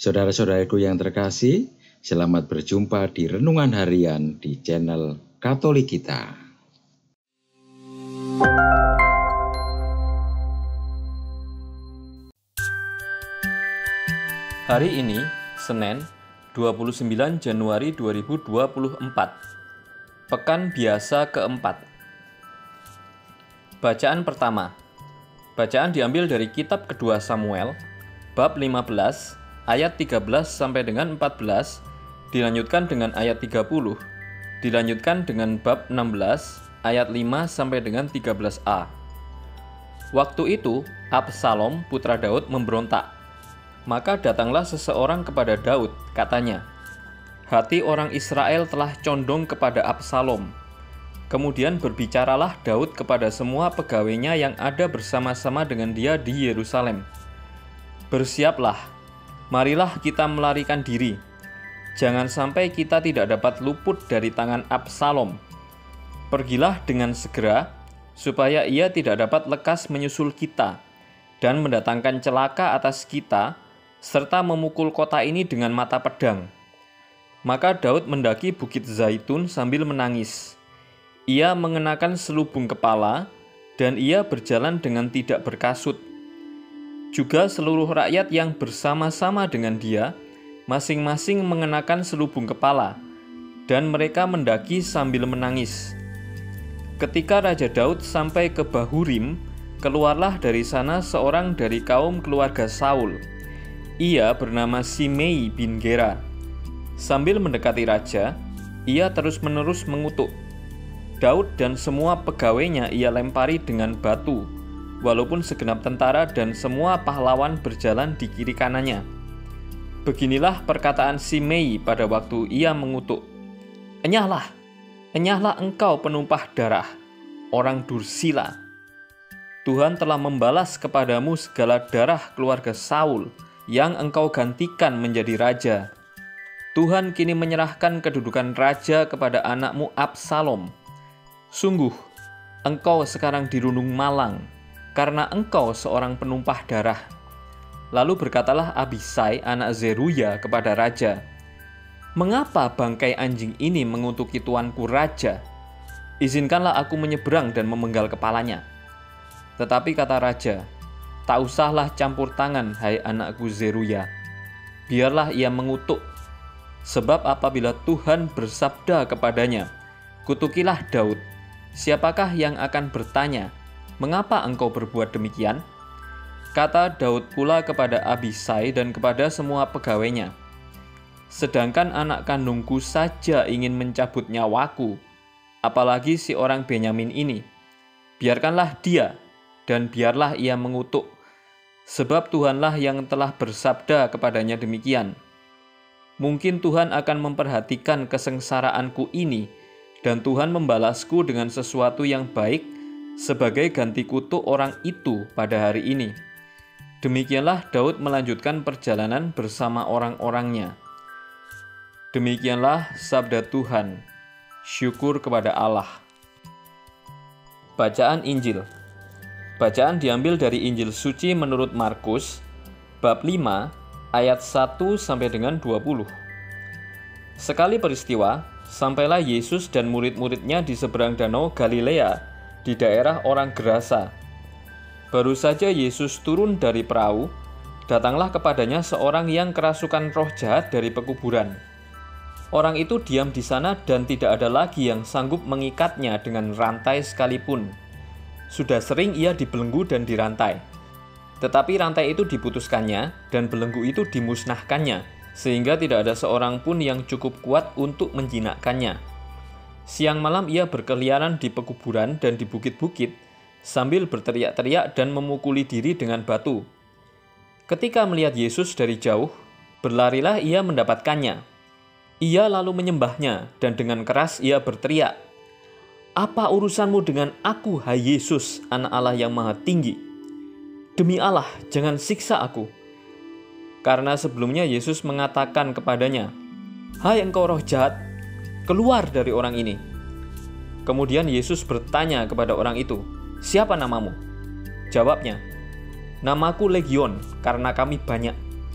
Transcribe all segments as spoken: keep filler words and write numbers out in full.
Saudara-saudaraku yang terkasih, selamat berjumpa di Renungan Harian di channel Katolik Kita. Hari ini, Senin, dua puluh sembilan Januari dua ribu dua puluh empat, Pekan Biasa keempat. Bacaan pertama. Bacaan diambil dari kitab kedua Samuel, bab lima belas, ayat tiga belas sampai dengan empat belas, dilanjutkan dengan ayat tiga puluh, dilanjutkan dengan bab enam belas, ayat lima sampai dengan tiga belas a. Waktu itu, Absalom, putra Daud, memberontak. Maka datanglah seseorang kepada Daud, katanya, "Hati orang Israel telah condong kepada Absalom." Kemudian berbicaralah Daud kepada semua pegawainya yang ada bersama-sama dengan dia di Yerusalem. "Bersiaplah, marilah kita melarikan diri. Jangan sampai kita tidak dapat luput dari tangan Absalom. Pergilah dengan segera, supaya ia tidak dapat lekas menyusul kita dan mendatangkan celaka atas kita, serta memukul kota ini dengan mata pedang." Maka Daud mendaki Bukit Zaitun sambil menangis. Ia mengenakan selubung kepala, dan ia berjalan dengan tidak berkasut. Juga seluruh rakyat yang bersama-sama dengan dia, masing-masing mengenakan selubung kepala, dan mereka mendaki sambil menangis. Ketika Raja Daud sampai ke Bahurim, keluarlah dari sana seorang dari kaum keluarga Saul. Ia bernama Simei bin Gera. Sambil mendekati raja, ia terus-menerus mengutuk. Daud dan semua pegawainya ia lempari dengan batu, walaupun segenap tentara dan semua pahlawan berjalan di kiri kanannya. Beginilah perkataan Simei pada waktu ia mengutuk. "Enyahlah, enyahlah engkau penumpah darah, orang Dursila. Tuhan telah membalas kepadamu segala darah keluarga Saul yang engkau gantikan menjadi raja. Tuhan kini menyerahkan kedudukan raja kepada anakmu Absalom. Sungguh, engkau sekarang dirundung malang, karena engkau seorang penumpah darah." Lalu berkatalah Abisai anak Zeruya kepada raja, "Mengapa bangkai anjing ini mengutuki tuanku raja? Izinkanlah aku menyeberang dan memenggal kepalanya." Tetapi kata raja, "Tak usahlah campur tangan, hai anakku Zeruya. Biarlah ia mengutuk. Sebab apabila Tuhan bersabda kepadanya, 'Kutukilah Daud,' siapakah yang akan bertanya, 'Mengapa engkau berbuat demikian?' Kata Daud pula kepada Abisai dan kepada semua pegawainya, 'Sedangkan anak kandungku saja ingin mencabut nyawaku, apalagi si orang Benyamin ini. Biarkanlah dia, dan biarlah ia mengutuk. Sebab Tuhanlah yang telah bersabda kepadanya demikian. Mungkin Tuhan akan memperhatikan kesengsaraanku ini, dan Tuhan membalasku dengan sesuatu yang baik sebagai ganti kutuk orang itu pada hari ini.' Demikianlah Daud melanjutkan perjalanan bersama orang-orangnya. Demikianlah sabda Tuhan. Syukur kepada Allah. Bacaan Injil. Bacaan diambil dari Injil Suci menurut Markus, bab lima, ayat satu sampai dengan dua puluh. Sekali peristiwa, sampailah Yesus dan murid-muridnya di seberang danau Galilea, di daerah orang Gerasa. Baru saja Yesus turun dari perahu, datanglah kepadanya seorang yang kerasukan roh jahat dari pekuburan. Orang itu diam di sana dan tidak ada lagi yang sanggup mengikatnya dengan rantai sekalipun. Sudah sering ia dibelenggu dan dirantai. Tetapi rantai itu diputuskannya dan belenggu itu dimusnahkannya, sehingga tidak ada seorang pun yang cukup kuat untuk menjinakkannya. Siang malam ia berkeliaran di pekuburan dan di bukit-bukit, sambil berteriak-teriak dan memukuli diri dengan batu. Ketika melihat Yesus dari jauh, berlarilah ia mendapatkannya. Ia lalu menyembahnya, dan dengan keras ia berteriak, "Apa urusanmu dengan aku, hai Yesus, Anak Allah yang Maha Tinggi? Demi Allah, jangan siksa aku." Karena sebelumnya Yesus mengatakan kepadanya, "Hai engkau roh jahat, keluar dari orang ini." Kemudian Yesus bertanya kepada orang itu, "Siapa namamu?" Jawabnya, "Namaku Legion, karena kami banyak."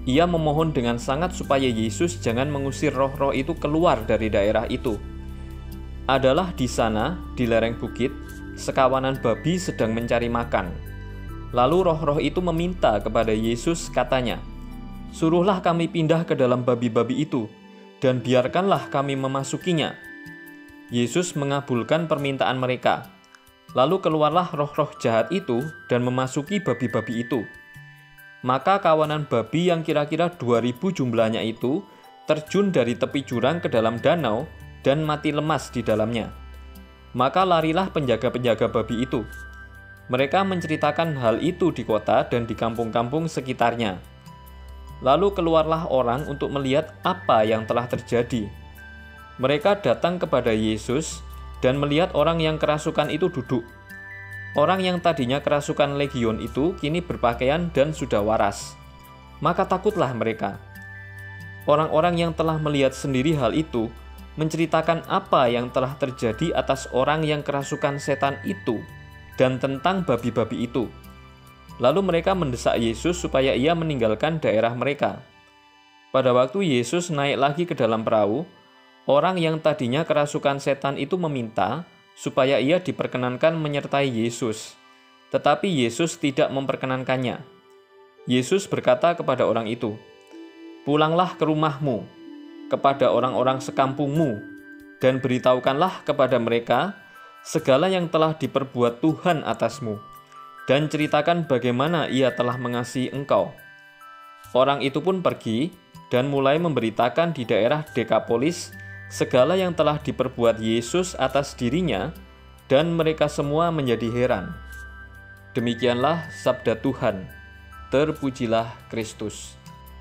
Ia memohon dengan sangat supaya Yesus jangan mengusir roh-roh itu keluar dari daerah itu. Adalah di sana, di lereng bukit, sekawanan babi sedang mencari makan. Lalu roh-roh itu meminta kepada Yesus, katanya, "Suruhlah kami pindah ke dalam babi-babi itu, dan biarkanlah kami memasukinya." Yesus mengabulkan permintaan mereka. Lalu keluarlah roh-roh jahat itu dan memasuki babi-babi itu. Maka kawanan babi yang kira-kira dua ribu jumlahnya itu terjun dari tepi jurang ke dalam danau dan mati lemas di dalamnya. Maka larilah penjaga-penjaga babi itu. Mereka menceritakan hal itu di kota dan di kampung-kampung sekitarnya. Lalu keluarlah orang untuk melihat apa yang telah terjadi. Mereka datang kepada Yesus dan melihat orang yang kerasukan itu duduk. Orang yang tadinya kerasukan legion itu kini berpakaian dan sudah waras. Maka takutlah mereka. Orang-orang yang telah melihat sendiri hal itu menceritakan apa yang telah terjadi atas orang yang kerasukan setan itu dan tentang babi-babi itu. Lalu mereka mendesak Yesus supaya ia meninggalkan daerah mereka. Pada waktu Yesus naik lagi ke dalam perahu, orang yang tadinya kerasukan setan itu meminta supaya ia diperkenankan menyertai Yesus. Tetapi Yesus tidak memperkenankannya. Yesus berkata kepada orang itu, "Pulanglah ke rumahmu, kepada orang-orang sekampungmu, dan beritahukanlah kepada mereka segala yang telah diperbuat Tuhan atasmu, dan ceritakan bagaimana ia telah mengasihi engkau." Orang itu pun pergi dan mulai memberitakan di daerah Dekapolis segala yang telah diperbuat Yesus atas dirinya, dan mereka semua menjadi heran. Demikianlah sabda Tuhan. Terpujilah Kristus.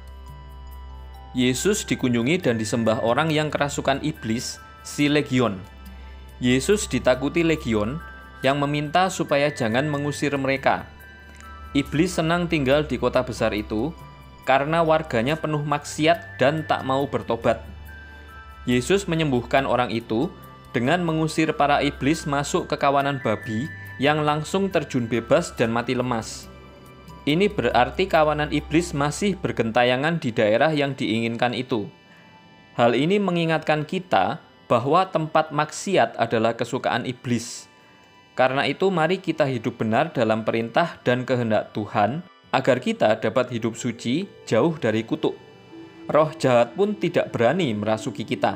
Yesus dikunjungi dan disembah orang yang kerasukan iblis, si Legion. Yesus ditakuti Legion yang meminta supaya jangan mengusir mereka. Iblis senang tinggal di kota besar itu karena warganya penuh maksiat dan tak mau bertobat. Yesus menyembuhkan orang itu dengan mengusir para iblis masuk ke kawanan babi yang langsung terjun bebas dan mati lemas. Ini berarti kawanan iblis masih bergentayangan di daerah yang diinginkan itu. Hal ini mengingatkan kita bahwa tempat maksiat adalah kesukaan iblis. Karena itu mari kita hidup benar dalam perintah dan kehendak Tuhan agar kita dapat hidup suci jauh dari kutuk. Roh jahat pun tidak berani merasuki kita.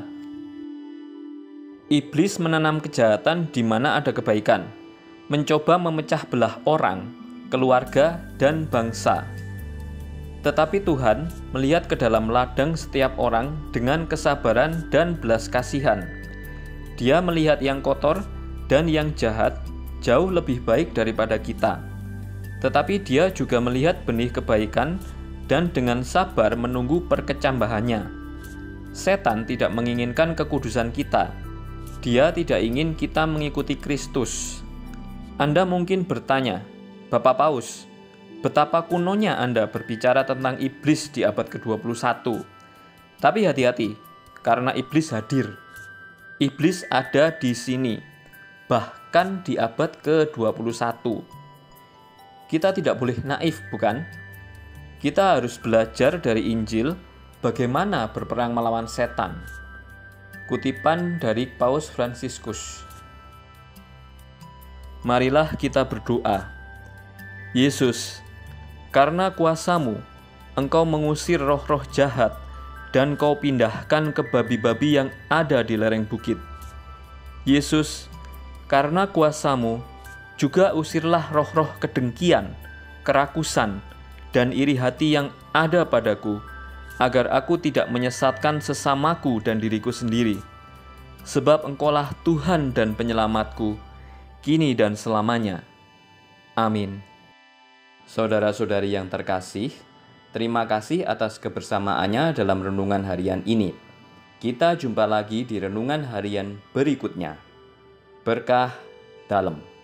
Iblis menanam kejahatan di mana ada kebaikan, mencoba memecah belah orang, keluarga, dan bangsa. Tetapi Tuhan melihat ke dalam ladang setiap orang dengan kesabaran dan belas kasihan. Dia melihat yang kotor dan yang jahat jauh lebih baik daripada kita. Tetapi Dia juga melihat benih kebaikan dan dengan sabar menunggu perkecambahannya. Setan tidak menginginkan kekudusan kita. Dia tidak ingin kita mengikuti Kristus. Anda mungkin bertanya, "Bapak Paus, betapa kunonya Anda berbicara tentang iblis di abad kedua puluh satu. Tapi hati-hati, karena iblis hadir. Iblis ada di sini, bahkan di abad kedua puluh satu. Kita tidak boleh naif, bukan? Kita harus belajar dari Injil bagaimana berperang melawan setan. Kutipan dari Paus Fransiskus. Marilah kita berdoa. Yesus, karena kuasa-Mu, Engkau mengusir roh-roh jahat dan Kau pindahkan ke babi-babi yang ada di lereng bukit. Yesus, karena kuasa-Mu, juga usirlah roh-roh kedengkian, kerakusan, dan iri hati yang ada padaku, agar aku tidak menyesatkan sesamaku dan diriku sendiri. Sebab Engkaulah Tuhan dan penyelamatku, kini dan selamanya. Amin. Saudara-saudari yang terkasih, terima kasih atas kebersamaannya dalam renungan harian ini. Kita jumpa lagi di renungan harian berikutnya. Berkah dalam.